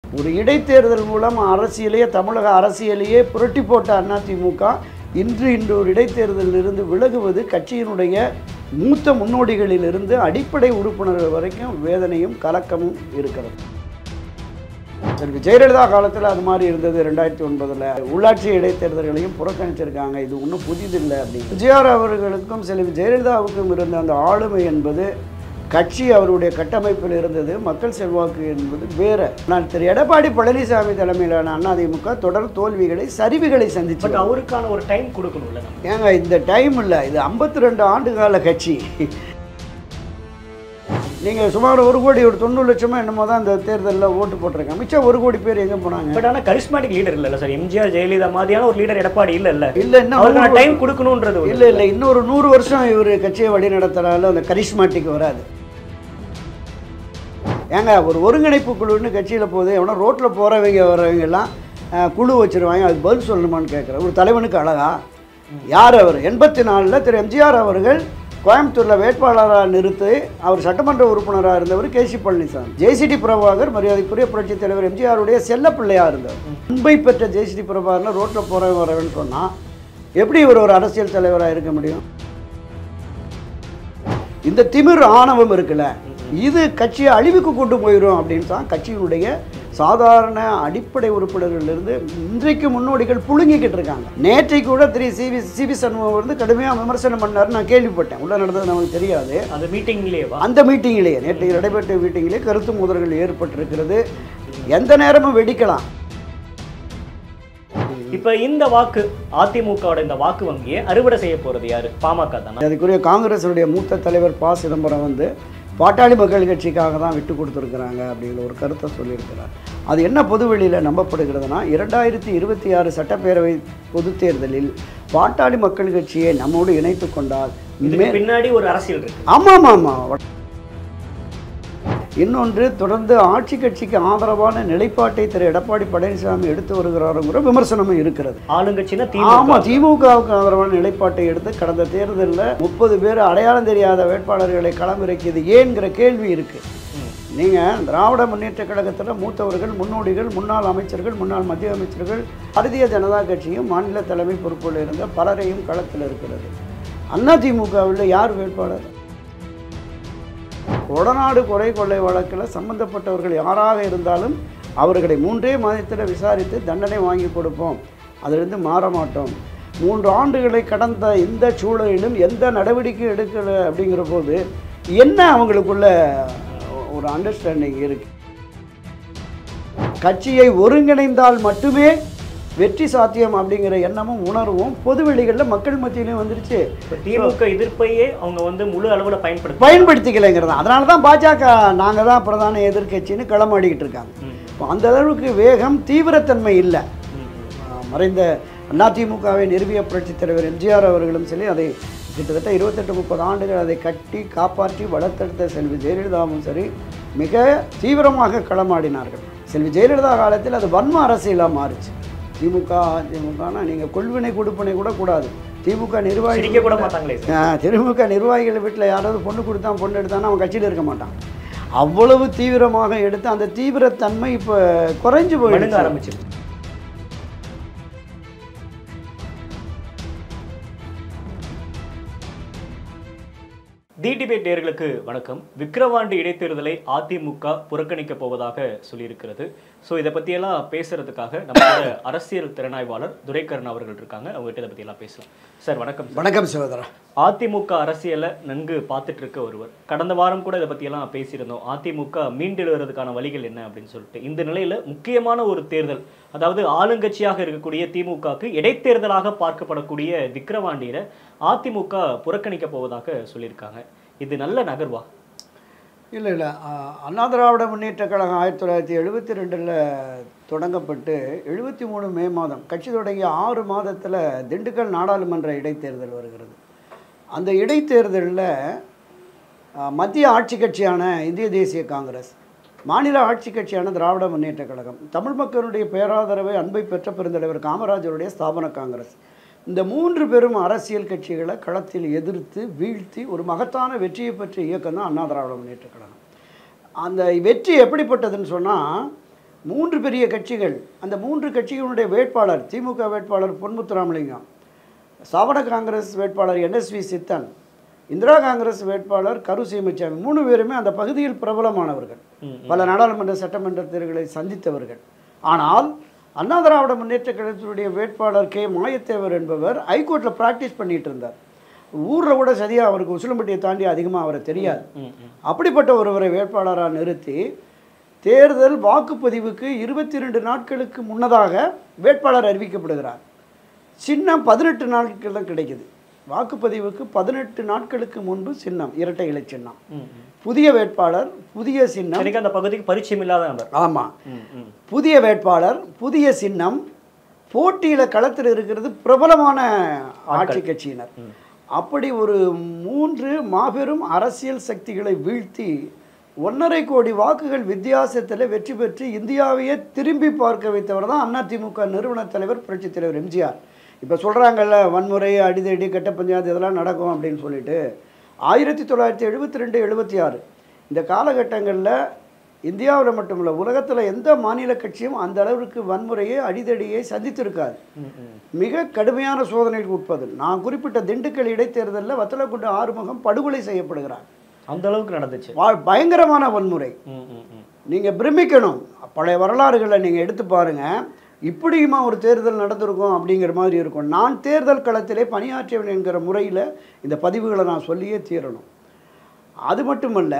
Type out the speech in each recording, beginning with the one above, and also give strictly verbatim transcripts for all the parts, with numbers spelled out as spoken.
ஒரு இடைத்தேர்தல் மூலம் அரசியலையே தமிழக அரசியலையே புரட்டி போட்ட அதிமுக இன்று இன்று ஒரு இடைத்தேர்தலிலிருந்து விலகுவது கட்சியினுடைய மூத்த முன்னோடிகளிலிருந்து அடிப்படை உறுப்பினர்கள் வரைக்கும் வேதனையும் கலக்கமும் இருக்கிறது. எனக்கு ஜெயலலிதா காலத்தில் அது மாதிரி இருந்தது. ரெண்டாயிரத்தி ஒன்பதில் உள்ளாட்சி இடைத்தேர்தல்களையும் புறக்கணிச்சிருக்காங்க. இது ஒன்றும் புதிதில்லை அப்படின்னு எம்ஜிஆர் அவர்களுக்கும் செல்வி ஜெயலலிதாவுக்கும் இருந்த அந்த ஆளுமை என்பது கட்சி அவருடைய கட்டமைப்பில் இருந்தது. மக்கள் செல்வாக்கு என்பது வேறு. நான் திரு எடப்பாடி பழனிசாமி தலைமையிலான அதிமுக தொடர் தோல்விகளை சரிவுகளை சந்திச்சு பட் அவருக்கான ஒரு டைம் கொடுக்கணும்ல. ஏங்க இந்த டைம் இல்லை, இது ஐம்பத்தி ரெண்டு ஆண்டு கால கட்சி. நீங்கள் சுமார் ஒரு கோடி ஒரு தொண்ணூறு லட்சமா என்னமோ தான் இந்த தேர்தலில் ஓட்டு போட்டிருக்காங்க. மிச்சம் ஒரு கோடி பேர் எங்கே போனாங்க? பட் ஆனால் கரிஸ்மாட்டிக் லீடர் இல்லைல்ல சார். எம்ஜிஆர் ஜெயலலிதா மாதிரியான ஒரு லீடர் எடப்பாடி இல்லை இல்லை இல்லை இன்னும் டைம் கொடுக்கணுன்றது இல்லை இல்லை இன்னொரு நூறு வருஷம் இவர் கட்சியை வழி நடத்துறாலும் அந்த கரிஸ்மாட்டிக் வராது. ஏங்க ஒரு ஒருங்கிணைப்பு குழுன்னு கட்சியில் போகுது, எவனா ரோட்டில் போகிறவங்க வர்றவங்கெல்லாம் குழு வச்சுருவாங்க, அதுக்கு பதில் சொல்லணுமான்னு கேட்குறேன். ஒரு தலைவனுக்கு அழகா? யார் அவர்? எண்பத்தி நாலில் திரு எம்ஜிஆர் அவர்கள் கோயம்புத்தூரில் வேட்பாளராக நிறுத்தி அவர் சட்டமன்ற உறுப்பினராக இருந்தவர் கே சி பழனிசாமி. ஜெய்சிடி பிரபாகர் மரியாதைக்குரிய புரட்சித் தலைவர் எம்ஜிஆருடைய செல்ல பிள்ளையாக இருந்தவர். முன்பை பெற்ற ஜெய்சிடி பிரபாகர்னு ரோட்டில் போகிறவங்க வரவன்னு சொன்னால் எப்படி இவர் ஒரு அரசியல் தலைவராக இருக்க முடியும்? இந்த திமிர் ஆணவம் இருக்குல்ல, இது கட்சியை அழிவுக்கு கொண்டு போயிடும் அப்படின்னு தான் கட்சியினுடைய சாதாரண அடிப்படை உறுப்பினர்களிலிருந்து இன்றைக்கு முன்னோடிகள் புழுங்கிக்கிட்டு இருக்காங்க. நேற்றை கூட திரு சிவி சிவி சண்முகம் வந்து கடுமையாக விமர்சனம் பண்ணார். நான் கேள்விப்பட்டேன். உள்ள நடந்தது நமக்கு தெரியாது. அந்த மீட்டிங்லேயே அந்த மீட்டிங்கிலேயே நேற்று நடைபெற்ற மீட்டிங்கிலே கருத்து மோதல்கள் ஏற்பட்டிருக்கிறது. எந்த நேரமும் வெடிக்கலாம். இப்போ இந்த வாக்கு அதிமுகவோட இந்த வாக்கு வங்கியை அறுவடை செய்ய போகிறது யாரு? பாமக தானே. அதுக்குரிய காங்கிரஸுடைய மூத்த தலைவர் ப சிதம்பரம் வந்து பாட்டாளி மக்கள் கட்சிக்காக தான் விட்டு கொடுத்துருக்குறாங்க அப்படிங்கிற ஒரு கருத்தை சொல்லியிருக்கிறார். அது என்ன பொதுவெளியில் நம்பப்படுகிறதுனா, இரண்டாயிரத்தி இருபத்தி ஆறு சட்டப்பேரவை பொது தேர்தலில் பாட்டாளி மக்கள் கட்சியை நம்மோடு இணைத்து கொண்டால் பின்னாடி ஒரு அரசியல் இருக்கு. ஆமாம் ஆமாம். இன்னொன்று, தொடர்ந்து ஆட்சி கட்சிக்கு ஆதரவான நிலைப்பாட்டை திரு எடப்பாடி பழனிசாமி எடுத்து வருகிறாருங்கிற விமர்சனமும் இருக்கிறது. ஆளுங்கட்சினா ஆமாம், திமுகவுக்கு ஆதரவான நிலைப்பாட்டை எடுத்து கடந்த தேர்தலில் முப்பது பேர் அடையாளம் தெரியாத வேட்பாளர்களை களமிறக்கியது ஏன்கிற கேள்வி இருக்கு. நீங்கள் திராவிட முன்னேற்ற கழகத்தில் மூத்தவர்கள், முன்னோடிகள், முன்னாள் அமைச்சர்கள், முன்னாள் மத்திய அமைச்சர்கள், பாரதிய ஜனதா கட்சியும் மாநில தலைமை பொறுப்பில் இருந்த பலரையும் களத்தில் இருக்கிறது. அதிமுகவில் யார் வேட்பாளர்? கொடநாடு கொலை கொள்ளை வழக்கில் சம்பந்தப்பட்டவர்கள் யாராக இருந்தாலும் அவர்களை மூன்றே மாதத்தில் விசாரித்து தண்டனை வாங்கி கொடுப்போம், அதிலிருந்து மாற மாட்டோம். மூன்று ஆண்டுகளை கடந்த இந்த சூழலிலும் எந்த நடவடிக்கையும் எடுக்கலை அப்படிங்கிற போது என்ன அவங்களுக்குள்ள ஒரு அண்டர்ஸ்டாண்டிங் இருக்கு? கட்சியை ஒருங்கிணைந்தால் மட்டுமே வெற்றி சாத்தியம் அப்படிங்கிற எண்ணமும் உணர்வும் பொதுவெளிகளில் மக்கள் மத்தியிலையும் வந்துருச்சு. திமுக எதிர்ப்பையே அவங்க வந்து முழு அளவில் பயன்படுத்த பயன்படுத்திக்கலைங்கிறது. அதனால தான் பாஜக நாங்கள் தான் பிரதான எதிர்கட்சின்னு களமாடிக்கிட்டு இருக்காங்க. அந்த அளவுக்கு வேகம், தீவிரத்தன்மை இல்லை. மறைந்த அதிமுகவை நிறுவிய புரட்சித் தலைவர் எம்ஜிஆர் அவர்களும் சரி, அதை கிட்டத்தட்ட இருபத்தெட்டு முப்பது ஆண்டுகள் அதை கட்டி காப்பாற்றி வளர்த்தெடுத்த செல்வி ஜெயலலிதாவும் சரி மிக தீவிரமாக களமாடினார்கள். செல்வி ஜெயலலிதா காலத்தில் அது வன்ம அரசியலாக மாறிச்சு. திமுக அதிமுகனா நீங்கள் கொள்வினை கொடுப்பினை கூட கூடாது. திமுக நிர்வாகிகள் கூட மாட்டாங்களே. திமுக நிர்வாகிகள் வீட்டில் யாராவது பொண்ணு கொடுத்தான் பொண்ணு எடுத்தானா அவன் கட்சியில் இருக்க மாட்டான். அவ்வளவு தீவிரமாக எடுத்து அந்த தீவிரத்தன்மை இப்போ குறைஞ்சு போயிடுங்க ஆரம்பிச்சிருக்கு. தி டிபேட் நேயர்களுக்கு வணக்கம். விக்கிரவாண்டி இடைத்தேர்தலை அதிமுக புறக்கணிக்க போவதாக சொல்லியிருக்கிறது. ஸோ இதை பற்றியெல்லாம் பேசுறதுக்காக நம்மளோட அரசியல் திறனாய்வாளர் துரைக்கரன் அவர்கள் இருக்காங்க. அவங்ககிட்ட இதை பற்றியெல்லாம் பேசலாம். சார் வணக்கம். வணக்கம் சகோதரா. அதிமுக அரசியலை நன்கு பார்த்துட்டு இருக்க ஒருவர், கடந்த வாரம் கூட இதை பற்றியெல்லாம் பேசியிருந்தோம். அதிமுக மீண்டெழுவதற்கான வழிகள் என்ன அப்படின்னு சொல்லிட்டு. இந்த நிலையில் முக்கியமான ஒரு தேர்தல், அதாவது ஆளுங்கட்சியாக இருக்கக்கூடிய திமுகவுக்கு இடைத்தேர்தலாக பார்க்கப்படக்கூடிய விக்கிரவாண்டியில் அதிமுக புறக்கணிக்க போவதாக சொல்லியிருக்காங்க. இது நல்ல நகர்வா? இல்லை இல்லை அண்ணா திராவிட முன்னேற்ற கழகம் ஆயிரத்தி தொள்ளாயிரத்தி எழுபத்தி ரெண்டில் தொடங்கப்பட்டு எழுபத்தி மூணு மே மாதம் கட்சி தொடங்கிய ஆறு மாதத்தில் திண்டுக்கல் நாடாளுமன்ற இடைத்தேர்தல் வருகிறது. அந்த இடைத்தேர்தலில் மத்திய ஆட்சி கட்சியான இந்திய தேசிய காங்கிரஸ், மாநில ஆட்சி கட்சியான திராவிட முன்னேற்ற கழகம், தமிழ் மக்களுடைய பேராதரவை அன்பை பெற்ற பெருந்தலைவர் காமராஜருடைய ஸ்தாபன காங்கிரஸ், இந்த மூன்று பெரும் அரசியல் கட்சிகளை களத்தில் எதிர்த்து வீழ்த்தி ஒரு மகத்தான வெற்றியை பெற்ற இயக்கம் தான் அண்ணா திராவிட முன்னேற்ற கழகம். அந்த வெற்றி எப்படிப்பட்டதுன்னு சொன்னால், மூன்று பெரிய கட்சிகள், அந்த மூன்று கட்சிகளுடைய வேட்பாளர் திமுக வேட்பாளர் பொன்முத்துராமலிங்கம், ஸ்தாபன காங்கிரஸ் வேட்பாளர் என்எஸ்வி சித்தன், இந்திரா காங்கிரஸ் வேட்பாளர் கரு சீமச்சாமி, மூணு பேருமே அந்த பகுதியில் பிரபலமானவர்கள், பல நாடாளுமன்ற சட்டமன்ற தேர்தல்களை சந்தித்தவர்கள். ஆனால் அண்ணா திராவிட முன்னேற்ற கழகத்தினுடைய வேட்பாளர் கே மாயத்தேவர் என்பவர் ஹைகோர்ட்டில் ப்ராக்டிஸ் பண்ணிட்டு இருந்தார். ஊரில் கூட சரியாக அவருக்கு உசிலம்பட்டியை தாண்டி அதிகமாக அவரை தெரியாது. அப்படிப்பட்ட ஒருவரை வேட்பாளராக நிறுத்தி தேர்தல் வாக்குப்பதிவுக்கு இருபத்தி ரெண்டு நாட்களுக்கு முன்னதாக வேட்பாளர் அறிவிக்கப்படுகிறார். சின்னம் பதினெட்டு நாட்கள் தான் கிடைக்குது. வாக்குப்பதிவுக்கு பதினெட்டு நாட்களுக்கு முன்பு சின்னம் இரட்டை இலை சின்னம். புதிய வேட்பாளர், புதிய சின்னம். அந்த பகுதிக்கு பரிச்சயம் இல்லாத நபர். ஆமாம், புதிய வேட்பாளர், புதிய சின்னம். போட்டியில் களத்தில் இருக்கிறது பிரபலமான ஆட்சி கட்சியினர். அப்படி ஒரு மூன்று மாபெரும் அரசியல் சக்திகளை வீழ்த்தி ஒன்றரை கோடி வாக்குகள் வித்தியாசத்தில் வெற்றி பெற்று இந்தியாவையே திரும்பி பார்க்க வைத்தவர் தான் அதிமுக நிறுவன தலைவர் புரட்சித் தலைவர் எம்ஜிஆர். இப்போ சொல்கிறாங்கல்ல, வன்முறை, அடிதடி, கட்ட பஞ்சாயத்து இதெல்லாம் நடக்கும் அப்படின்னு சொல்லிட்டு ஆயிரத்தி தொள்ளாயிரத்தி எழுபத்தி ரெண்டு எழுபத்தி ஆறு இந்த காலகட்டங்களில் இந்தியாவில் மட்டுமில்லை, உலகத்தில் எந்த மாநில கட்சியும் அந்த அளவுக்கு வன்முறையை, அடிதடியை சந்தித்திருக்காது. மிக கடுமையான சோதனைக்கு உட்பது. நான் குறிப்பிட்ட திண்டுக்கல் இடைத்தேர்தலில் வத்தலக்குண்டு ஆறுமுகம் படுகொலை செய்யப்படுகிறார். அந்த அளவுக்கு நடந்துச்சு. பயங்கரமான வன்முறை. நீங்கள் பிரமிக்கணும். பழைய வரலாறுகளை நீங்கள் எடுத்து பாருங்கள். இப்படியுமா ஒரு தேர்தல் நடந்திருக்கும் அப்படிங்கிற மாதிரி இருக்கும். நான் தேர்தல் களத்திலே பணியாற்றியவன் என்கிற முறையில் இந்த பதிவுகளை நான் சொல்லியே தீரணும். அது மட்டுமல்ல,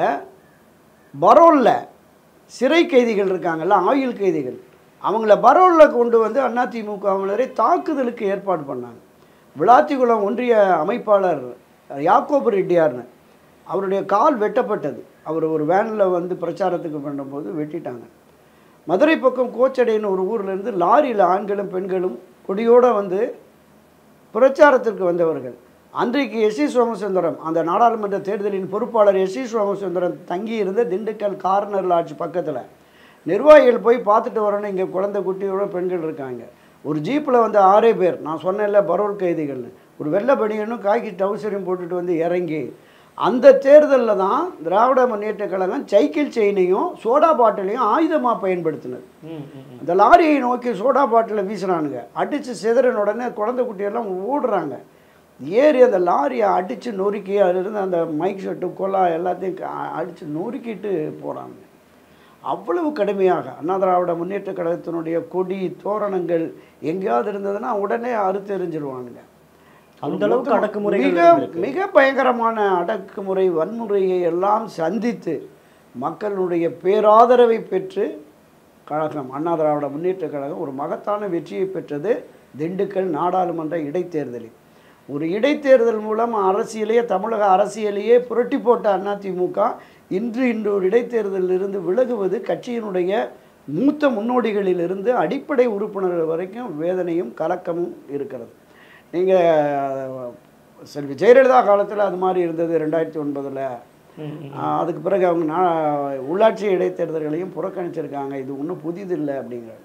பரோலில் சிறை கைதிகள் இருக்காங்கல்ல, ஆயுள் கைதிகள், அவங்கள பரோலில் கொண்டு வந்து அதிமுகவினரை தாக்குதலுக்கு ஏற்பாடு பண்ணாங்க. விளாத்திகுளம் ஒன்றிய அமைப்பாளர் யாக்கோபு ரெட்டியார்னு, அவருடைய கால் வெட்டப்பட்டது. அவர் ஒரு வேனில் வந்து பிரச்சாரத்துக்கு பண்ணும்போது வெட்டிட்டாங்க. மதுரை பக்கம் கோச்சடைன்னு ஒரு ஊர்லேருந்து லாரியில் ஆண்களும் பெண்களும் கொடியோடு வந்து பிரச்சாரத்திற்கு வந்தவர்கள். அன்றைக்கு எஸ் சி சோமசுந்தரம், அந்த நாடாளுமன்ற தேர்தலின் பொறுப்பாளர் எஸ் சி சோமசுந்தரம் தங்கி இருந்த திண்டுக்கல் கார்னர் லாட்ஜ் பக்கத்தில் நிர்வாகிகள் போய் பார்த்துட்டு வரணும், இங்கே குழந்தை குட்டியோட பெண்கள் இருக்காங்க. ஒரு ஜீப்பில் வந்து ஆறே பேர், நான் சொன்னேன்ல பரோல் கைதிகள்னு, ஒரு வெள்ளை பனியனும் காக்கி டவுசரையும் போட்டுட்டு வந்து இறங்கி அந்த தேர்தலில் தான் திராவிட முன்னேற்ற கழகம் சைக்கிள் செயினையும் சோடா பாட்டிலையும் ஆயுதமாக பயன்படுத்தினது. அந்த லாரியை நோக்கி சோடா பாட்டிலை வீசுறானுங்க. அடித்து சிதறின உடனே குழந்தை குட்டியெல்லாம் ஓடுறாங்க. ஏறி அந்த லாரியை அடித்து நொறுக்கி அதிலிருந்து அந்த மைக் செட்டு கொலா எல்லாத்தையும் அடித்து நொறுக்கிட்டு போகிறாங்க. அவ்வளவு கடுமையாக அண்ணா திராவிட முன்னேற்ற கழகத்தினுடைய கொடி தோரணங்கள் எங்கேயாவது இருந்ததுன்னா உடனே அறுத்து எறிஞ்சிருவானுங்க. அந்த அளவுக்கு அடக்குமுறை, மிக மிக பயங்கரமான அடக்குமுறை, வன்முறையை எல்லாம் சந்தித்து மக்களுடைய பேராதரவை பெற்று கழகம் அண்ணா திராவிட முன்னேற்ற கழகம் ஒரு மகத்தான வெற்றியை பெற்றது திண்டுக்கல் நாடாளுமன்ற இடைத்தேர்தலில். ஒரு இடைத்தேர்தல் மூலம் அரசியலையே, தமிழக அரசியலையே புரட்டி போட்ட அதிமுக இன்று இன்று ஒரு இடைத்தேர்தலில் இருந்து விலகுவது கட்சியினுடைய மூத்த முன்னோடிகளிலிருந்து அடிப்படை உறுப்பினர்கள் வரைக்கும் வேதனையும் கலக்கமும் இருக்கிறது. நீங்கள் செல்வி ஜெயலலிதா காலத்தில் அது மாதிரி இருந்தது. ரெண்டாயிரத்தி ஒன்பதில் அதுக்கு பிறகு அவங்க நான் உள்ளாட்சி இடைத்தேர்தல்களையும் புறக்கணிச்சிருக்காங்க. இது ஒன்றும் புதிதில்லை அப்படிங்கிறார்.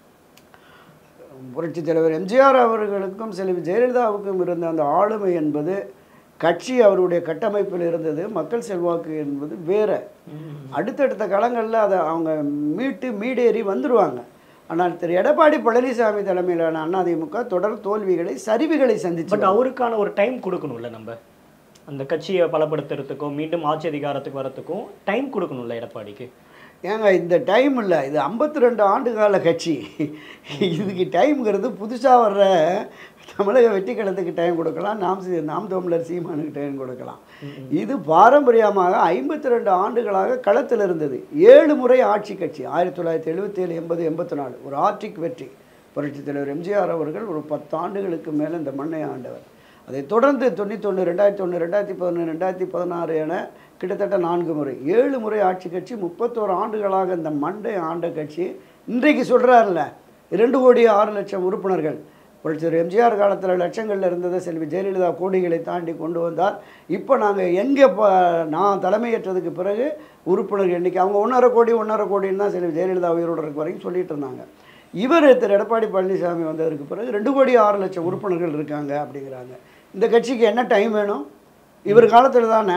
புரட்சித் தலைவர் எம்ஜிஆர் அவர்களுக்கும் செல்வி ஜெயலலிதாவுக்கும் இருந்த அந்த ஆளுமை என்பது, கட்சி அவருடைய கட்டமைப்பில் இருந்தது, மக்கள் செல்வாக்கு என்பது வேறு. அடுத்தடுத்த காலங்களில் அதை அவங்க மீட்டு மீடேறி வந்துடுவாங்க. ஆனால் திரு எடப்பாடி பழனிசாமி தலைமையிலான அதிமுக தொடர் தோல்விகளை, சரிவுகளை சந்திச்சு. பட் அவருக்கான ஒரு டைம் கொடுக்கணும்ல, நம்ம அந்த கட்சியை பலப்படுத்துறதுக்கும் மீண்டும் ஆட்சி அதிகாரத்துக்கு வரத்துக்கும் டைம் கொடுக்கணும்ல எடப்பாடிக்கு. ஏங்க இந்த டைம் இல்லை, இது ஐம்பத்தி ரெண்டு ஆண்டு கால கட்சி. இதுக்கு டைம்ங்கிறது புதுசாக வர்ற தமிழக வெற்றி கழகத்துக்கு டைம் கொடுக்கலாம், நாம் நாம் தமிழர் சீமானுக்கு டைம் கொடுக்கலாம். இது பாரம்பரியமாக ஐம்பத்தி ரெண்டு ஆண்டுகளாக களத்தில் இருந்தது. ஏழு முறை ஆட்சி கட்சி. ஆயிரத்தி தொள்ளாயிரத்தி எழுபத்தி ஏழு எண்பது எண்பத்தி நாலு ஒரு ஆட்சிக்கு வெற்றி. புரட்சித் தலைவர் எம்ஜிஆர் அவர்கள் ஒரு பத்து ஆண்டுகளுக்கு மேலே இந்த மண்ணை ஆண்டவர். அதை தொடர்ந்து தொண்ணூத்தொன்று, ரெண்டாயிரத்தி ஒன்று, ரெண்டாயிரத்தி பதினொன்று, ரெண்டாயிரத்தி பதினாறு என கிட்டத்தட்ட நான்கு முறை, ஏழு முறை ஆட்சி கட்சி. முப்பத்தோரு ஆண்டுகளாக இந்த மண்டை ஆண்ட கட்சி. இன்றைக்கு சொல்கிறார்ல, இரண்டு கோடி ஆறு லட்சம் உறுப்பினர்கள். புரட்சித் எம்ஜிஆர் காலத்தில் லட்சங்களில் இருந்ததை செல்வி ஜெயலலிதா கோடிகளை தாண்டி கொண்டு வந்தார். இப்போ நாங்கள் எங்கே ப நான் தலைமையேற்றதுக்கு பிறகு உறுப்பினர் எண்ணிக்கை அவங்க ஒன்றரை கோடி ஒன்றரை கோடின்னு தான் செல்வி ஜெயலலிதா உயிரோடு இருக்க வரைக்கும் சொல்லிட்டு இருந்தாங்க. இவர் திரு எடப்பாடி பழனிசாமி வந்ததற்கு பிறகு ரெண்டு கோடி ஆறு லட்சம் உறுப்பினர்கள் இருக்காங்க அப்படிங்கிறாங்க. இந்த கட்சிக்கு என்ன டைம் வேணும்? இவர் காலத்தில் தானே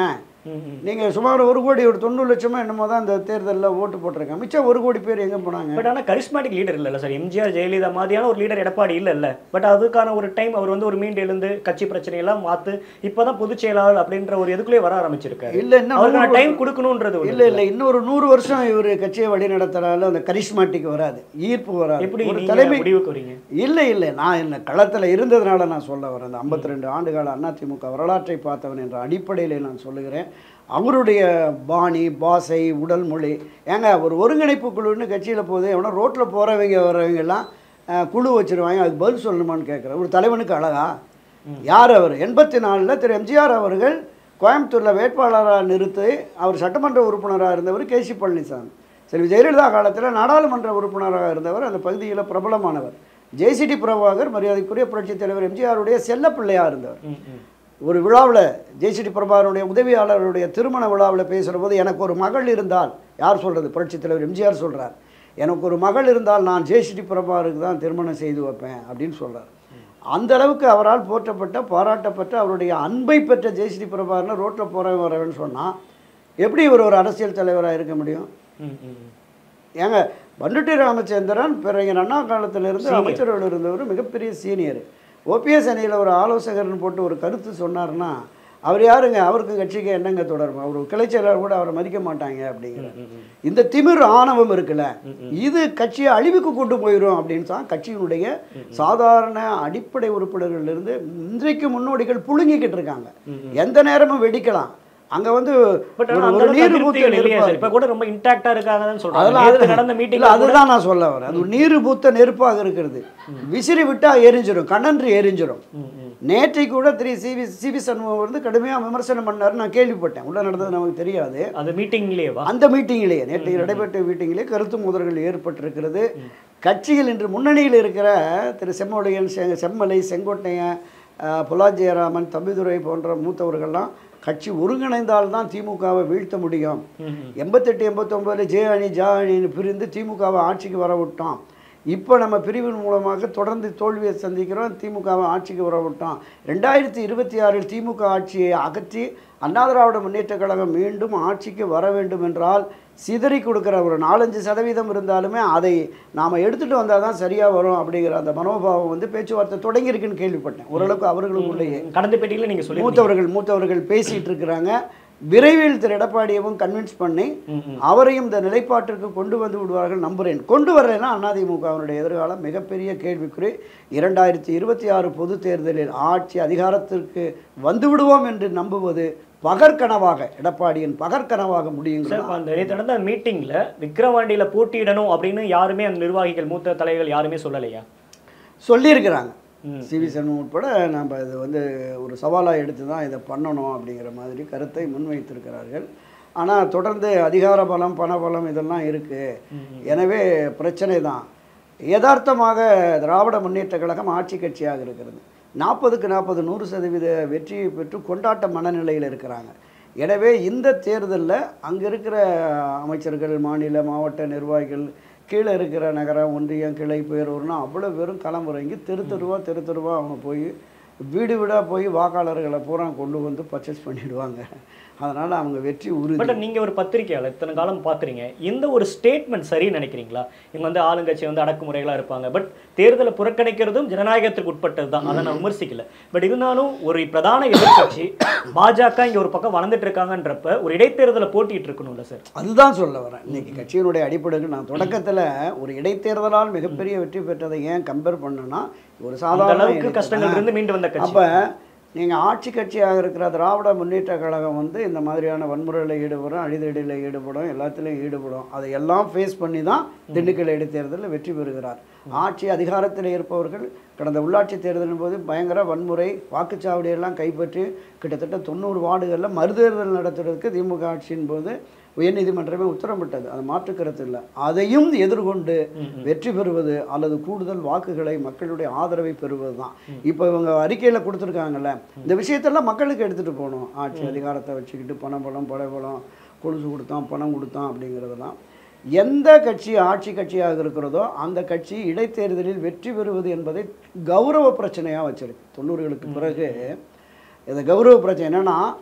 நீங்கள் சுமார் ஒரு கோடி ஒரு தொண்ணூறு லட்சமாக என்னமோ தான் இந்த தேர்தலில் ஓட்டு போட்டிருக்காங்க. மிச்சம் ஒரு கோடி பேர் எங்கே போனாங்க? பட் ஆனால் கரிஸ்மாட்டிக் லீடர் இல்லைல்ல சார். எம்ஜிஆர் ஜெயலலிதா மாதிரியான ஒரு லீடர் எடப்பாடி இல்லைல்ல. பட் அதுக்கான ஒரு டைம் அவர் வந்து ஒரு மீண்டு எழுந்து கட்சி பிரச்சனையெல்லாம் மாற்று இப்போ தான் பொதுச் செயலாளர் அப்படின்ற ஒரு எதுக்குள்ளே வர ஆரம்பிச்சிருக்காரு. இல்லை இன்னும் அவருக்கான டைம் கொடுக்கணுன்றது இல்லை இல்லை இன்னொரு நூறு வருஷம் இவர் கட்சியை வழி நடத்துறாலும் அந்த கரிஸ்மாட்டிக் வராது, ஈர்ப்பு வராது. எப்படி ஒரு தலைமை முடிவுக்கு வரீங்க? இல்லை இல்லை நான் என்ன களத்தில் இருந்ததுனால நான் சொல்ல வரேன். அந்த ஐம்பத்தி ரெண்டு ஆண்டுகால அதிமுக வரலாற்றை பார்த்தவன் என்ற அடிப்படையில் நான் சொல்லுகிறேன். அவருடைய பாணி, பாசை, உடல் மொழி, ஏங்க ஒரு ஒருங்கிணைப்பு குழுன்னு கட்சியில் போகுது, எவனா ரோட்டில் போகிறவங்க வர்றவங்கெல்லாம் குழு வச்சுருவாங்க, அதுக்கு பதில் சொல்லணுமான்னு கேட்குறேன். ஒரு தலைவனுக்கு அழகா? யார் அவர்? எண்பத்தி நாலில் திரு எம்ஜிஆர் அவர்கள் கோயம்புத்தூரில் வேட்பாளராக நிறுத்தி அவர் சட்டமன்ற உறுப்பினராக இருந்தவர் கே சி பழனிசாமி. சரி, ஜெயலலிதா காலத்தில் நாடாளுமன்ற உறுப்பினராக இருந்தவர், அந்த பகுதியில் பிரபலமானவர். ஜேசிடி பிரபாகர் மரியாதைக்குரிய புரட்சித் தலைவர் எம்ஜிஆருடைய செல்ல பிள்ளையாக இருந்தவர். ஒரு விழாவில் ஜேசிடி பிரபாகருடைய உதவியாளருடைய திருமண விழாவில் பேசுகிற போது, எனக்கு ஒரு மகள் இருந்தால், யார் சொல்கிறது? புரட்சித் தலைவர் எம்ஜிஆர் சொல்கிறார், எனக்கு ஒரு மகள் இருந்தால் நான் ஜேசிடி பிரபாகருக்கு தான் திருமணம் செய்து வைப்பேன் அப்படின்னு சொல்கிறார். அந்த அளவுக்கு அவரால் போற்றப்பட்ட, பாராட்டப்பட்ட, அவருடைய அன்பை பெற்ற ஜேசிடி பிரபாகர்னு ரோட்டில் போகிறவன் வரவன்னு சொன்னால் எப்படி இவர் ஒரு அரசியல் தலைவராக இருக்க முடியும்? ஏங்க, பண்டுட்டி ராமச்சந்திரன் பிறகு அண்ணா காலத்திலிருந்து அமைச்சர்கள் இருந்தவர், மிகப்பெரிய சீனியர். ஓபிஎஸ் அணியில் ஒரு ஆலோசகர்னு போட்டு ஒரு கருத்து சொன்னார்னா அவர் யாருங்க? அவருக்கு கட்சிக்கு என்னங்க தொடர்பு? அவர் கிளைச்செயலாளர் கூட அவரை மதிக்க மாட்டாங்க அப்படிங்கிற இந்த திமிர் ஆணவம் இருக்குல்ல, இது கட்சியை அழிவுக்கு கொண்டு போயிடும் அப்படின்னு தான் கட்சியினுடைய சாதாரண அடிப்படை உறுப்பினர்களிலிருந்து இன்றைக்கு முன்னோடிகள் புழுங்கிக்கிட்டு இருக்காங்க. எந்த நேரமும் வெடிக்கலாம். அங்க வந்து அதுதான் நான் சொல்ல வரேன். அது நீரு பூத்த நெருப்பாக இருக்கிறது, விசிறி விட்டா எரிஞ்சிடும், கண்ணன்று எரிஞ்சிடும். நேற்றை கூட திரு சிவி சிவி சண்முகம் வந்து கடுமையாக விமர்சனம் பண்ணாரு, நான் கேள்விப்பட்டேன். உள்ள நடந்தது நமக்கு தெரியாது. அந்த மீட்டிங்லேயே அந்த மீட்டிங்லேயே நேற்று நடைபெற்ற மீட்டிங்லேயே கருத்து மோதல்கள் ஏற்பட்டிருக்கிறது. கட்சியில் இன்று முன்னணியில் இருக்கிற திரு செம்மொழியன், செம்மலை, செங்கோட்டையன், புலா ஜெயராமன், தம்பிதுரை போன்ற மூத்தவர்கள்லாம் கட்சி ஒருங்கிணைந்தால்தான் திமுகவை வீழ்த்த முடியும். எண்பத்தெட்டு எண்பத்தொம்பதுல ஜே அணி ஜா அணின்னு பிரிந்து திமுகவை ஆட்சிக்கு வர விட்டோம். இப்போ நம்ம பிரிவின் மூலமாக தொடர்ந்து தோல்வியை சந்திக்கிறோம். திமுகவை ஆட்சிக்கு வர விட்டோம். ரெண்டாயிரத்தி இருபத்தி ஆறில் திமுக ஆட்சியை அகற்றி அண்ணா திராவிட முன்னேற்ற கழகம் மீண்டும் ஆட்சிக்கு வர வேண்டும் என்றால் சிதறி கொடுக்குற ஒரு நாலஞ்சு சதவீதம் இருந்தாலுமே அதை நாம் எடுத்துகிட்டு வந்தால் தான் சரியாக வரும் அப்படிங்கிற அந்த மனோபாவம் வந்து பேச்சுவார்த்தை தொடங்கியிருக்குன்னு கேள்விப்பட்டேன். ஓரளவுக்கு அவர்களுக்குள்ளேயே கடந்த பேட்டியில் நீங்கள் சொல்லி மூத்தவர்கள் மூத்தவர்கள் பேசிகிட்டு இருக்கிறாங்க. விரைவில் திரு எடப்பாடியவும் கன்வின்ஸ் பண்ணி அவரையும் இந்த நிலைப்பாட்டிற்கு கொண்டு வந்து விடுவார்கள் நம்புகிறேன். கொண்டு வரலைன்னா அதிமுகவினுடைய எதிர்காலம் மிகப்பெரிய கேள்விக்குறி. இரண்டாயிரத்தி இருபத்தி ஆறு பொது தேர்தலில் ஆட்சி அதிகாரத்திற்கு வந்து விடுவோம் என்று நம்புவது பகற்கனவாக, எடப்பாடியின் பகற்கனவாக முடியும். அந்த நடந்த மீட்டிங்கில் விக்கிரவாண்டியில் போட்டியிடணும் அப்படின்னு யாருமே அந்த நிர்வாகிகள், மூத்த தலைவர்கள் யாருமே சொல்லலையா? சொல்லியிருக்கிறாங்க. சிவி சண்முகம் உட்பட நம்ம இது வந்து ஒரு சவாலாக எடுத்து தான் இதை பண்ணணும் அப்படிங்கிற மாதிரி கருத்தை முன்வைத்திருக்கிறார்கள். ஆனால் தொடர்ந்து அதிகார பலம், பணபலம் இதெல்லாம் இருக்குது. எனவே பிரச்சனை தான். யதார்த்தமாக திராவிட முன்னேற்ற கழகம் ஆட்சி கட்சியாக இருக்கிறது. நாற்பதுக்கு நாற்பது நூறு சதவீத வெற்றியை பெற்று கொண்டாட்ட மனநிலையில் இருக்கிறாங்க. எனவே இந்த தேர்தலில் அங்கே இருக்கிற அமைச்சர்கள், மாநில மாவட்ட நிர்வாகிகள், கீழே இருக்கிற நகரம், ஒன்றியம், கிளை, பேரூர்னா அவ்வளோ வெறும் களம் இறங்கி தெரு தெருவா தெரு தெருவா அவங்க போய் வீடு வீடாக போய் வாக்காளர்களை பூரா கொண்டு வந்து பர்ச்சேஸ் பண்ணிடுவாங்க. அதனால் அவங்க வெற்றி உறுதி. பட் நீங்கள் ஒரு பத்திரிகையாளர், இத்தனை காலம் பார்க்குறீங்க, எந்த ஒரு ஸ்டேட்மெண்ட் சரின்னு நினைக்கிறீங்களா? இவங்க வந்து ஆளுங்கட்சி வந்து அடக்குமுறைகளாக இருப்பாங்க, பட் தேர்தலை புறக்கணிக்கிறதும் ஜனநாயகத்திற்கு உட்பட்டது தான், அதை நான் விமர்சிக்கல. பட் இருந்தாலும் ஒரு பிரதான எதிர்கட்சி பாஜக இங்கே ஒரு பக்கம் வளர்ந்துட்டு இருக்காங்கன்றப்ப ஒரு இடைத்தேர்தலை போட்டிட்டு இருக்கணும்ல சார்? அதுதான் சொல்ல வரேன். இன்னைக்கு கட்சியினுடைய அடிப்படைக்கு நான் தொடக்கத்தில் ஒரு இடைத்தேர்தலால் மிகப்பெரிய வெற்றி பெற்றதை ஏன் கம்பேர் பண்ணேன்னா, ஒரு சாதாரண அளவுக்கு கஷ்டங்கள் இருந்து மீண்டு வந்த கட்சி. அப்போ நீங்கள் ஆட்சி கட்சியாக இருக்கிற திராவிட முன்னேற்ற கழகம் வந்து இந்த மாதிரியான வன்முறையில் ஈடுபடும், அடிதடியில் ஈடுபடும், எல்லாத்துலேயும் ஈடுபடும். அதை எல்லாம் ஃபேஸ் பண்ணி தான் திண்டுக்கல் இடைத்தேர்தலில் வெற்றி பெறுகிறார். ஆட்சி அதிகாரத்தில் இருப்பவர்கள் கடந்த உள்ளாட்சி தேர்தலின் போது பயங்கர வன்முறை, வாக்குச்சாவடியெல்லாம் கைப்பற்றி கிட்டத்தட்ட தொண்ணூறு வார்டுகளில் மறுதேர்தல் நடத்துறதுக்கு திமுக ஆட்சியின் போது உயர்நீதிமன்றமே உத்தரவிட்டது. அது மாற்றுக்கிறது இல்லை. அதையும் எதிர்கொண்டு வெற்றி பெறுவது அல்லது கூடுதல் வாக்குகளை, மக்களுடைய ஆதரவை பெறுவது தான். இப்போ இவங்க அறிக்கையில் கொடுத்துருக்காங்கல்ல, இந்த விஷயத்தெல்லாம் மக்களுக்கு எடுத்துகிட்டு போகணும். ஆட்சி அதிகாரத்தை வச்சுக்கிட்டு பணபலம், படைபலம், கொலுசு கொடுத்தான், பணம் கொடுத்தான் அப்படிங்கிறதெல்லாம் எந்த கட்சி ஆட்சி கட்சியாக இருக்கிறதோ அந்த கட்சி இடைத்தேர்தலில் வெற்றி பெறுவது என்பதை கௌரவ பிரச்சனையாக வச்சிருக்கு. தொண்ணூறுகளுக்கு பிறகு இந்த கௌரவ பிரச்சனை என்னென்னா,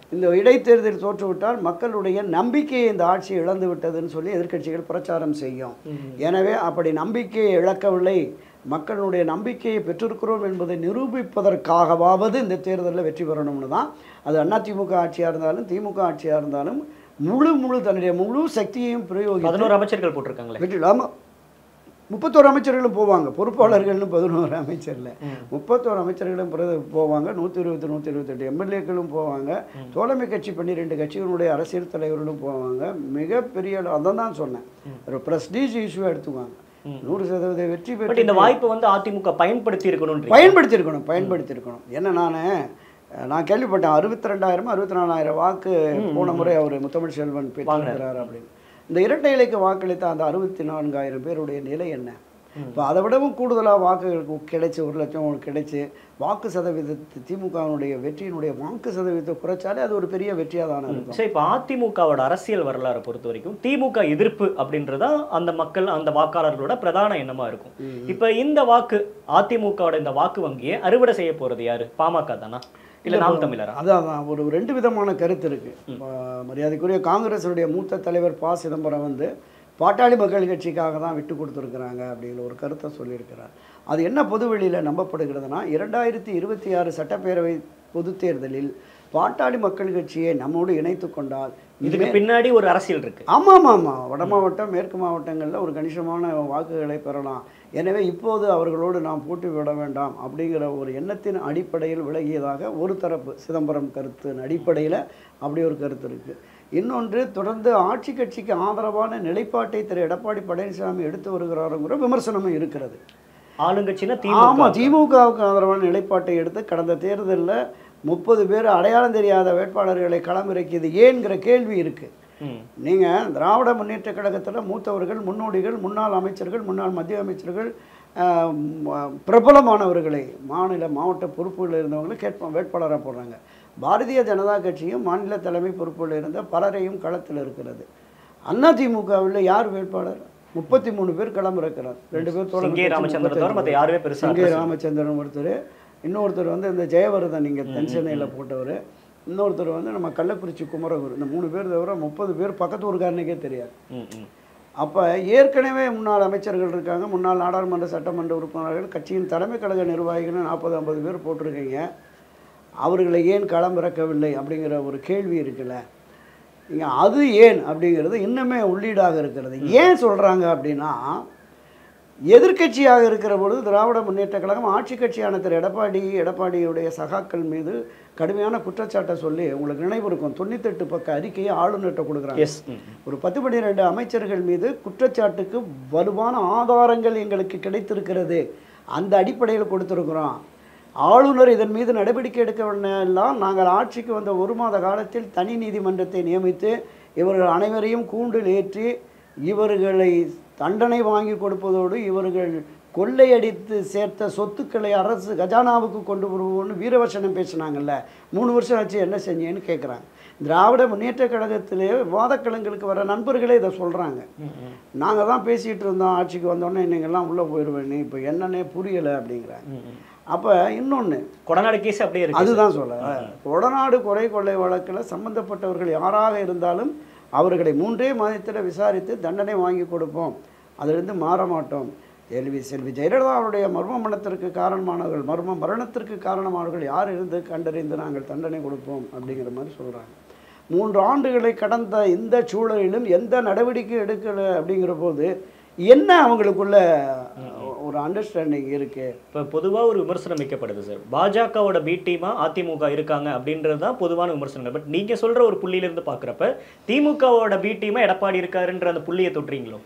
இந்த இடைத்தேர்தல் தோற்றுவிட்டால் மக்களுடைய நம்பிக்கையை இந்த ஆட்சி இழந்து விட்டதுன்னு சொல்லி எதிர்க்கட்சிகள் பிரச்சாரம் செய்யும். எனவே அப்படி நம்பிக்கையை இழக்கவில்லை, மக்களுடைய நம்பிக்கையை பெற்றிருக்கிறோம் என்பதை நிரூபிப்பதற்காகவாவது இந்த தேர்தலில் வெற்றி பெறணும்னு தான். அது அதிமுக ஆட்சியாக இருந்தாலும் திமுக ஆட்சியாக இருந்தாலும் முழு முழு தன்னுடைய முழு சக்தியையும் பிரயோகி. பதினோரு அமைச்சர்கள் போட்டிருக்காங்களே வெற்றி. ஆமாம், முப்பத்தோரு அமைச்சர்களும் போவாங்க, பொறுப்பாளர்கள்னு பதினோரு அமைச்சரில் முப்பத்தோரு அமைச்சர்களும் போவாங்க, நூற்றி இருபத்தி நூற்றி இருபத்தெட்டு எம்எல்ஏக்களும் போவாங்க, தோழமை கட்சி பன்னிரெண்டு கட்சிகளுடைய அரசியல் தலைவர்களும் போவாங்க. மிகப்பெரிய அதான் தான் சொன்னேன், ஒரு ப்ரெஸ்டீஜ் இஷ்யூ எடுத்துக்குவாங்க. நூறு சதவீத வெற்றி பெற்று இந்த வாய்ப்பை வந்து அதிமுக பயன்படுத்தி இருக்கணும் பயன்படுத்தி இருக்கணும் பயன்படுத்தி இருக்கணும் என்ன நான் நான் கேள்விப்பட்டேன் அறுபத்தி ரெண்டாயிரம் அறுபத்தி நாலாயிரம் வாக்கு போன முறை அவர் முத்தமிழ் செல்வன் பெற்றிருக்கிறார் அப்படின்னு. இந்த இரட்டை இலைக்கு வாக்களித்த அந்த அறுபத்தி நான்காயிரம் பேருடைய நிலை என்ன? இப்போ அதை விடவும் கூடுதலாக வாக்குகளுக்கு கிடைச்சி ஒரு லட்சம் கிடைச்சி வாக்கு சதவீதத்தை திமுகவினுடைய வெற்றியினுடைய வாக்கு சதவீதத்தை குறைச்சாலே அது ஒரு பெரிய வெற்றியாக தானே இருக்கும். சரி, இப்போ அதிமுகவோட அரசியல் வரலாறை பொறுத்த வரைக்கும் திமுக எதிர்ப்பு அப்படின்றதா அந்த மக்கள் அந்த வாக்காளர்களோட பிரதான எண்ணமா இருக்கும். இப்போ இந்த வாக்கு அதிமுகவோட இந்த வாக்கு வங்கியை அறுவடை செய்ய போறது யாரு? பாமக தானா இல்லை நாம் தமிழரா? அதான் ஒரு ரெண்டு விதமான கருத்து இருக்கு. மரியாதைக்குரிய காங்கிரஸுடைய மூத்த தலைவர் ப சிதம்பரம் வந்து பாட்டாளி மக்கள் கட்சிக்காக தான் விட்டு கொடுத்துருக்குறாங்க அப்படிங்கிற ஒரு கருத்தை சொல்லியிருக்கிறார். அது என்ன பொதுவெளியில் நம்பப்படுகிறதுனா, இரண்டாயிரத்தி இருபத்தி ஆறு சட்டப்பேரவை பொது தேர்தலில் பாட்டாளி மக்கள் கட்சியை நம்மோடு இணைத்து கொண்டால் இதுக்கு பின்னாடி ஒரு அரசியல் இருக்கு. ஆமாம் ஆமாம் ஆமாம் வட மாவட்டம் மேற்கு மாவட்டங்களில் ஒரு கணிசமான வாக்குகளை பெறலாம். எனவே இப்போது அவர்களோடு நாம் போட்டி விட வேண்டாம் அப்படிங்கிற ஒரு எண்ணத்தின் அடிப்படையில் விலகியதாக ஒரு தரப்பு சிதம்பரம் கருத்தின் அடிப்படையில் அப்படி ஒரு கருத்து இருக்குது. இன்னொன்று, தொடர்ந்து ஆட்சி கட்சிக்கு ஆதரவான நிலைப்பாட்டை திரு எடப்பாடி பழனிசாமி எடுத்து வருகிறாருங்கிற விமர்சனமும் இருக்கிறது. ஆளுங்கட்சினா ஆமாம், திமுகவுக்கு ஆதரவான நிலைப்பாட்டை எடுத்து கடந்த தேர்தலில் முப்பது பேர் அடையாளம் தெரியாத வேட்பாளர்களை களமிறக்கியது ஏன்கிற கேள்வி இருக்குது. நீங்கள் திராவிட முன்னேற்ற கழகத்தில் மூத்தவர்கள், முன்னோடிகள், முன்னாள் அமைச்சர்கள், முன்னாள் மத்திய அமைச்சர்கள், பிரபலமானவர்களை மாநில மாவட்ட பொறுப்புகளில் இருந்தவங்களை கேட்போம் வேட்பாளராக போடுறாங்க. பாரதிய ஜனதா கட்சியும் மாநில தலைமை பொறுப்பில் இருந்த பலரையும் களத்தில் இருக்கிறது. அதிமுகவில் யார் வேட்பாளர்? முப்பத்தி மூணு பேர் களமிறக்கிறார். ரெண்டு பேர் சிங்கே ராமச்சந்திரன் ஒருத்தர், இன்னொருத்தர் வந்து இந்த ஜெயவர்தன் இங்கே தென் சென்னையில் போட்டவர், இன்னொருத்தர் வந்து நம்ம கள்ளக்குறிச்சி குமரகுரு. இந்த மூணு பேர் தவிர முப்பது பேர் பக்கத்து ஊருக்காரனுக்கே தெரியாது. அப்போ ஏற்கனவே முன்னாள் அமைச்சர்கள் இருக்காங்க, முன்னாள் நாடாளுமன்ற சட்டமன்ற உறுப்பினர்கள், கட்சியின் தலைமை கழக நிர்வாகிகள் நாற்பது ஐம்பது பேர் போட்டிருக்கீங்க. அவர்களை ஏன் களம் இறக்கவில்லை அப்படிங்கிற ஒரு கேள்வி இருக்குல்ல. இங்கே அது ஏன் அப்படிங்கிறது இன்னுமே உள்ளீடாக இருக்கிறது. ஏன் சொல்கிறாங்க அப்படின்னா, எதிர்க்கட்சியாக இருக்கிற பொழுது திராவிட முன்னேற்ற கழகம் ஆட்சி கட்சியான திரு எடப்பாடி எடப்பாடியுடைய சகாக்கள் மீது கடுமையான குற்றச்சாட்டை சொல்லி, உங்களுக்கு நினைவு இருக்கும், தொண்ணூத்தெட்டு பக்க அறிக்கையை ஆளுநர்கிட்ட கொடுக்குறாங்க. ஒரு பத்து பன்னிரெண்டு அமைச்சர்கள் மீது குற்றச்சாட்டுக்கு வலுவான ஆதாரங்கள் எங்களுக்கு கிடைத்திருக்கிறது, அந்த அடிப்படையில் கொடுத்துருக்குறோம். ஆளுநர் இதன் மீது நடவடிக்கை எடுக்கவில்லையெல்லாம் நாங்கள் ஆட்சிக்கு வந்த ஒரு மாத காலத்தில் தனி நீதிமன்றத்தை நியமித்து இவர்கள் அனைவரையும் கூண்டில் ஏற்றி இவர்களை தண்டனை வாங்கி கொடுப்பதோடு இவர்கள் கொள்ளையடித்து சேர்த்த சொத்துக்களை அரசு கஜானாவுக்கு கொண்டு வருவோம்னு வீரவசனம் பேசினாங்கல்ல. மூணு வருஷம் ஆச்சு, என்ன செஞ்சேன்னு கேட்குறாங்க. திராவிட முன்னேற்ற கழகத்திலே விவாதக்களங்களுக்கு வர நண்பர்களே இதை சொல்கிறாங்க. நாங்கள் தான் பேசிகிட்டு இருந்தோம், ஆட்சிக்கு வந்தோடனே நீங்கள்லாம் உள்ளே போயிடுவேன்னு, இப்போ என்னன்னே புரியலை அப்படிங்கிறாங்க. அப்போ இன்னொன்று, கொடநாடு கேஸ் அப்படியே இருக்கு. அதுதான் சொல்ல, கொடநாடு கொலை கொள்ளை வழக்கில் சம்பந்தப்பட்டவர்கள் யாராக இருந்தாலும் அவர்களை மூன்றே மாதத்தில் விசாரித்து தண்டனை வாங்கி கொடுப்போம், அதிலிருந்து மாற மாட்டோம். எல்வி செல்வி ஜெயலலிதா அவருடைய மர்ம மரணத்திற்கு காரணமானவர்கள், மர்ம மரணத்திற்கு காரணமானவர்கள் யார் இருந்து கண்டறிந்து நாங்கள் தண்டனை கொடுப்போம் அப்படிங்கிற மாதிரி சொல்கிறாங்க. மூன்று ஆண்டுகளை கடந்த இந்த சூழலிலும் எந்த நடவடிக்கை எடுக்கலை அப்படிங்கிற போது என்ன அவங்களுக்குள்ள ஒரு அண்டர்ஸ்டாண்டிங் இருக்கு? இப்போ பொதுவாக ஒரு விமர்சனம் வைக்கப்படுது சார், பாஜகவோட பி டீமா அதிமுக இருக்காங்க அப்படின்றது தான் பொதுவான விமர்சனம். பட் நீங்கள் சொல்கிற ஒரு புள்ளியிலிருந்து பார்க்குறப்ப திமுகவோட பி டீமா எடப்பாடி இருக்காருன்ற அந்த புள்ளியை தொட்டுறீங்களோ?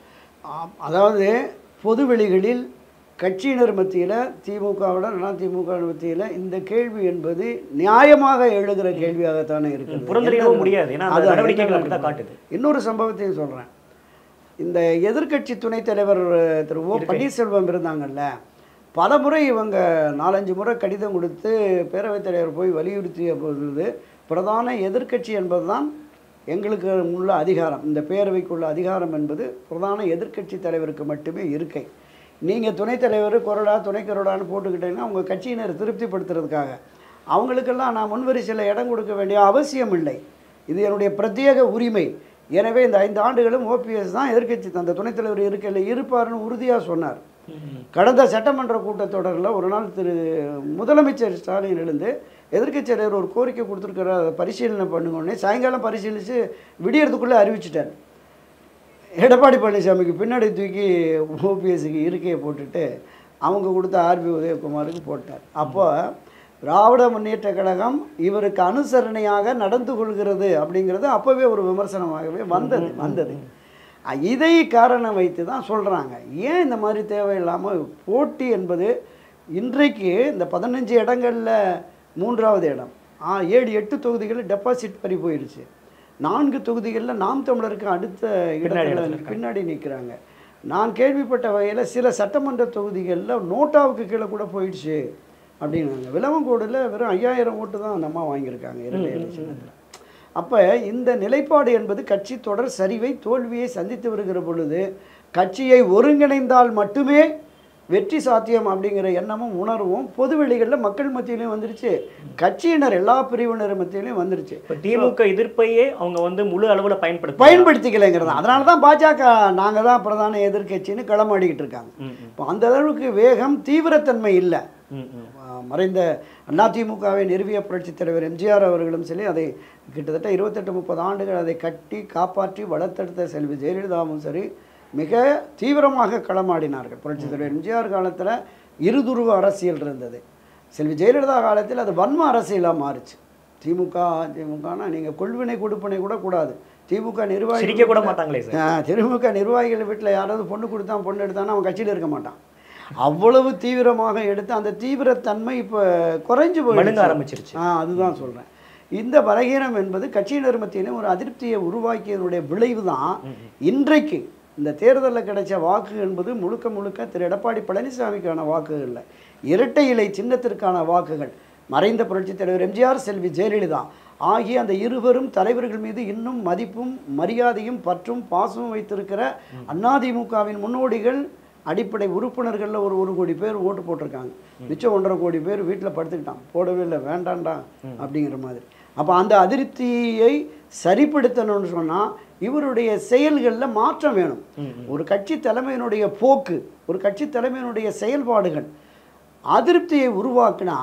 அதாவது பொதுவெளிகளில் கட்சியினர் மத்தியில் திமுகவோட அதிமுக மத்தியில் இந்த கேள்வி என்பது நியாயமாக எழுகிற கேள்வியாகத்தானே இருக்குது, புறந்தறியவும் முடியாது. ஏன்னா அது நடவடிக்கைகள் தான் காட்டுது. இன்னொரு சம்பவத்தையும் சொல்கிறேன். இந்த எதிர்க்கட்சி துணைத் தலைவர் திரு ஓ பன்னீர்செல்வம் இருந்தாங்கல்ல, பல முறை இவங்க நாலஞ்சு முறை கடிதம் கொடுத்து பேரவைத் தலைவர் போய் வலியுறுத்திய பொழுது, பிரதான எதிர்க்கட்சி என்பது தான் எங்களுக்கு உள்ள அதிகாரம், இந்த பேரவைக்குள்ள அதிகாரம் என்பது பிரதான எதிர்க்கட்சி தலைவருக்கு மட்டுமே இருக்கை. நீங்கள் துணைத் தலைவர் கொறடா துணை கொறடான்னு போட்டுக்கிட்டீங்கன்னா உங்கள் கட்சியினர் திருப்திப்படுத்துறதுக்காக. அவங்களுக்கெல்லாம் நான் முன்வரிசையில் இடம் கொடுக்க வேண்டிய அவசியம் இல்லை, இது என்னுடைய பிரத்யேக உரிமை. எனவே இந்த ஐந்து ஆண்டுகளும் ஓபிஎஸ் தான் எதிர்க்கட்சி அந்த துணைத் தலைவர் இருக்கையில் இருப்பார்னு உறுதியாக சொன்னார். கடந்த சட்டமன்ற கூட்டத்தொடரில் ஒரு நாள் திரு முதலமைச்சர் ஸ்டாலின் எழுந்து எதிர்க்கட்சி தலைவர் ஒரு கோரிக்கை கொடுத்துருக்கிற அதை பரிசீலனை பண்ணுங்கன்னே சாயங்காலம் பரிசீலித்து விடியறதுக்குள்ளே அறிவிச்சிட்டார். எடப்பாடி பழனிசாமிக்கு பின்னாடி தூக்கி ஓபிஎஸ்க்கு இருக்கையை போட்டுட்டு அவங்க கொடுத்த ஆர்பி உதயகுமாருக்கு போட்டார். அப்போ திராவிட முன்னேற்ற கழகம் இவருக்கு அனுசரணையாக நடந்து கொள்கிறது அப்படிங்கிறது அப்போவே ஒரு விமர்சனமாகவே வந்தது வந்தது இதை காரணம் வைத்து தான் சொல்கிறாங்க. ஏன் இந்த மாதிரி தேவையில்லாமல் போட்டி என்பது இன்றைக்கு இந்த பதினஞ்சு இடங்களில் மூன்றாவது இடம், ஏழு எட்டு தொகுதிகளில் டெபாசிட் பறி போயிடுச்சு, நான்கு தொகுதிகளில் நாம் தமிழருக்கு அடுத்த இடத்துல பின்னாடி நிற்கிறாங்க. நான் கேள்விப்பட்ட வகையில் சில சட்டமன்ற தொகுதிகளில் நோட்டாவுக்கு கீழே கூட போயிடுச்சு அப்படின்னாங்க. விளவங்கோடில் வெறும் ஐயாயிரம் ஓட்டு தான் அந்த அம்மா வாங்கியிருக்காங்க இரண்டு எலெக்ஷனில். அப்போ இந்த நிலைப்பாடு என்பது கட்சி தொடர் சரிவை தோல்வியை சந்தித்து வருகிற பொழுது கட்சியை ஒருங்கிணைந்தால் மட்டுமே வெற்றி சாத்தியம் அப்படிங்கிற எண்ணமும் உணர்வும் பொதுவெளிகளில் மக்கள் மத்தியிலையும் வந்துருச்சு, கட்சியினர் எல்லா பிரிவினர் மத்தியிலையும் வந்துருச்சு. திமுக எதிர்ப்பையே அவங்க வந்து முழு அளவில் பயன்படுத்த பயன்படுத்திக்கலைங்கிறது. அதனால தான் பாஜக நாங்கள் தான் பிரதான எதிர்கட்சின்னு களமாடிக்கிட்டு இருக்காங்க. இப்போ அந்த அளவுக்கு வேகம் தீவிரத்தன்மை இல்லை. மறைந்த அதிமுகவை நிறுவிய புரட்சித் தலைவர் எம்ஜிஆர் அவர்களும் சரி, அதை கிட்டத்தட்ட இருபத்தெட்டு முப்பது ஆண்டுகள் அதை கட்டி காப்பாற்றி வளர்த்தெடுத்த செல்வி ஜெயலலிதாவும் சரி மிக தீவிரமாக களமாடினார்கள். புரட்சித் தலைவர் எம்ஜிஆர் காலத்தில் இருதுருவ அரசியல் இருந்தது, செல்வி ஜெயலலிதா காலத்தில் அது வன்ம அரசியலாக மாறுச்சு. திமுக அதிமுகனா நீங்கள் கொள்வினை கொடுப்பினை கூட கூடாது, திமுக நிர்வாகிகள் கூட மாட்டாங்களே சார், திமுக நிர்வாகிகள் வீட்டில் யாராவது பொண்ணு கொடுத்தான் பொண்ணு எடுத்தானா அவன் கட்சியில் இருக்க மாட்டான். அவ்வளவு தீவிரமாக எடுத்து அந்த தீவிரத்தன்மை இப்போ குறைஞ்சு போய் ஆரம்பிச்சிருச்சு. ஆ அதுதான் சொல்கிறேன். இந்த பலகீனம் என்பது கட்சியினர் மத்தியிலும் ஒரு அதிருப்தியை உருவாக்கியதனுடைய விளைவு தான் இன்றைக்கு இந்த தேர்தலில் கிடைச்ச வாக்கு என்பது முழுக்க முழுக்க திரு எடப்பாடி பழனிசாமிக்கான வாக்குகள் இல்லை, இரட்டை இலை சின்னத்திற்கான வாக்குகள். மறைந்த புரட்சித் தலைவர் எம்ஜிஆர் செல்வி ஜெயலலிதா ஆகிய அந்த இருவரும் தலைவர்கள் மீது இன்னும் மதிப்பும் மரியாதையும் பற்றும் பாசமும் வைத்திருக்கிற அதிமுகவின் முன்னோடிகள் அடிப்படை உறுப்பினர்களில் ஒரு ஒரு கோடி பேர் ஓட்டு போட்டிருக்காங்க, மிச்சம் ஒன்றரை கோடி பேர் வீட்டில் படுத்துக்கிட்டான், போடவே இல்லை வேண்டாண்டா அப்படிங்கிற மாதிரி. அப்போ அந்த அதிருப்தியை சரிப்படுத்தணும்னு சொன்னால் இவருடைய செயல்களில் மாற்றம் வேணும். ஒரு கட்சி தலைமையினுடைய போக்கு, ஒரு கட்சி தலைமையினுடைய செயல்பாடுகள் அதிருப்தியை உருவாக்குனா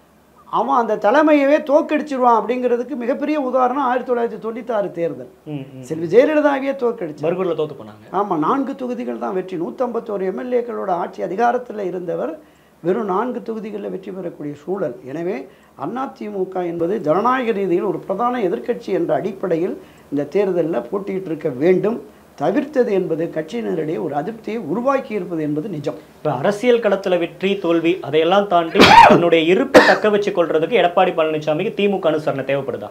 அவன் அந்த தலைமையவே தோக்கடிச்சிருவான் அப்படிங்கிறதுக்கு மிகப்பெரிய உதாரணம் ஆயிரத்தி தொள்ளாயிரத்தி தொண்ணூற்றி ஆறு தேர்தல். செல்வி ஜெயலலிதாவே தோற்கடிச்சு தோத்து போனாங்க. ஆமாம், நான்கு தொகுதிகள் தான் வெற்றி. நூற்றம்பத்தோரு எம்எல்ஏக்களோட ஆட்சி அதிகாரத்தில் இருந்தவர் வெறும் நான்கு தொகுதிகளில் வெற்றி பெறக்கூடிய சூழல். எனவே அதிமுக என்பது ஜனநாயக ரீதியில் ஒரு பிரதான எதிர்க்கட்சி என்ற அடிப்படையில் இந்த தேர்தலில் போட்டியிட்டு இருக்க வேண்டும். தவிர்த்தது என்பது கட்சியினரிடையே ஒரு அதிருப்தியை உருவாக்கி இருப்பது என்பது நிஜம். இப்போ அரசியல் களத்தில் வெற்றி தோல்வி அதையெல்லாம் தாண்டி தன்னுடைய இருப்பை தக்க வச்சு கொள்றதுக்கு எடப்பாடி பழனிசாமிக்கு திமுக அனுசரணை தேவைப்படுதா?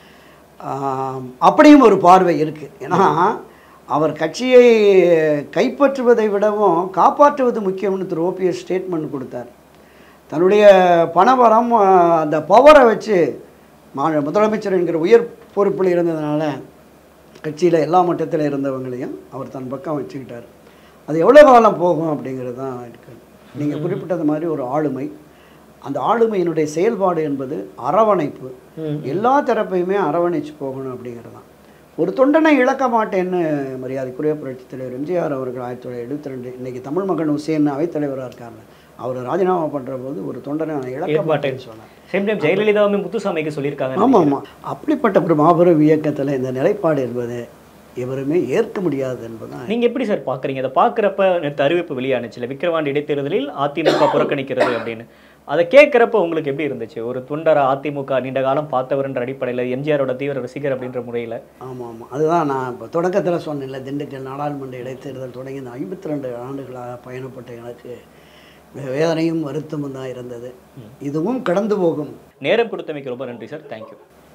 அப்படியும் ஒரு பார்வை இருக்குது. ஏன்னா அவர் கட்சியை கைப்பற்றுவதை விடவும் காப்பாற்றுவது முக்கியம்னு திரு ஓபிஎஸ் ஸ்டேட்மெண்ட் கொடுத்தார். தன்னுடைய பணபலம் அந்த பவரை வச்சு முதலமைச்சர் என்கிற உயர் பொறுப்பில் இருந்ததுனால கட்சியில் எல்லா மட்டத்தில் இருந்தவங்களையும் அவர் தன் பக்கம் வச்சுக்கிட்டார். அது எவ்வளோ காலம் போகும் அப்படிங்கிறது தான் இருக்குது. நீங்கள் குறிப்பிட்டது மாதிரி ஒரு ஆளுமை, அந்த ஆளுமையினுடைய செயல்பாடு என்பது அரவணைப்பு, எல்லா தரப்பையுமே அரவணைச்சு போகணும் அப்படிங்கிறது தான். ஒரு தொண்டனை இழக்க மாட்டேன்னு மரியாதைக்குரிய புரட்சித் தலைவர் எம்ஜிஆர் அவர்கள் ஆயிரத்தி தொள்ளாயிரத்தி எழுபத்தி ரெண்டு இன்றைக்கி தமிழ் மகன் ஹுசேன் அவைத்தலைவராக இருக்காங்க, அவர் ராஜினாமா பண்ணுற போது ஒரு தொண்டனை நான் இழக்க மாட்டேன்னு சொன்னார். சேம் டைம் ஜெயலலிதாவும் முத்துசாமிக்கு சொல்லியிருக்காங்க. ஆமாம் ஆமாம், அப்படிப்பட்ட ஒரு மாபெரும் இயக்கத்தில் இந்த நிலைப்பாடு என்பது எவருமே ஏற்க முடியாது என்பதுதான். நீங்கள் எப்படி சார் பார்க்குறீங்க? அதை பார்க்குறப்ப நேற்று அறிவிப்பு வெளியானுச்சுல விக்கிரவாண்டி இடைத்தேர்தலில் அதிமுக புறக்கணிக்கிறது அப்படின்னு, அதை கேட்குறப்ப உங்களுக்கு எப்படி இருந்துச்சு? ஒரு தொண்டரை அதிமுக நீண்ட காலம் பார்த்தவர்ன்ற அடிப்படையில் எம்ஜிஆரோட தீவிர ரசிகர் அப்படின்ற முறையில். ஆமாம் ஆமாம், அதுதான் நான் இப்போ தொடக்கத்தில் சொன்னேன்ல, திண்டுக்கல் நாடாளுமன்ற இடைத்தேர்தல் தொடங்கி இந்த ஐம்பத்தி ரெண்டு ஆண்டுகளாக பயணப்பட்ட எனக்கு வேதனையும் வருத்தமும் தான் இருந்தது. இதுவும் கடந்து போகும். நேரம் கொடுத்தமைக்கு ரொம்ப நன்றி சார். தேங்க்யூ.